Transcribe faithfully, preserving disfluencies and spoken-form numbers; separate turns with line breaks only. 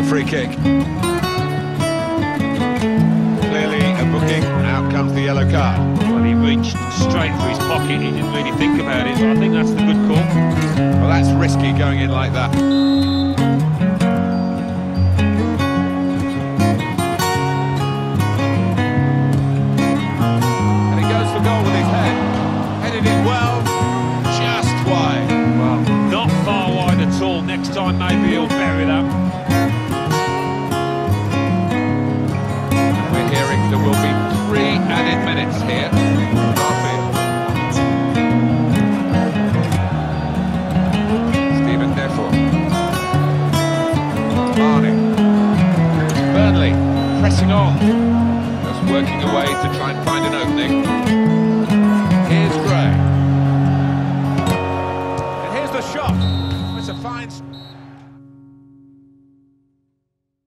free kick. Clearly a booking, out comes the yellow card.
Well, he reached straight for his pocket, he didn't really think about it, so I think that's the good call.
Well, that's risky going in like that. And he goes for goal with his head. Headed it well, just wide.
Well, not far wide at all. Next time maybe he'll bury that.
We're hearing there will be three added minutes here. Stephen Defoe. Marnie. Burnley pressing on. Just working away to try and find an opening.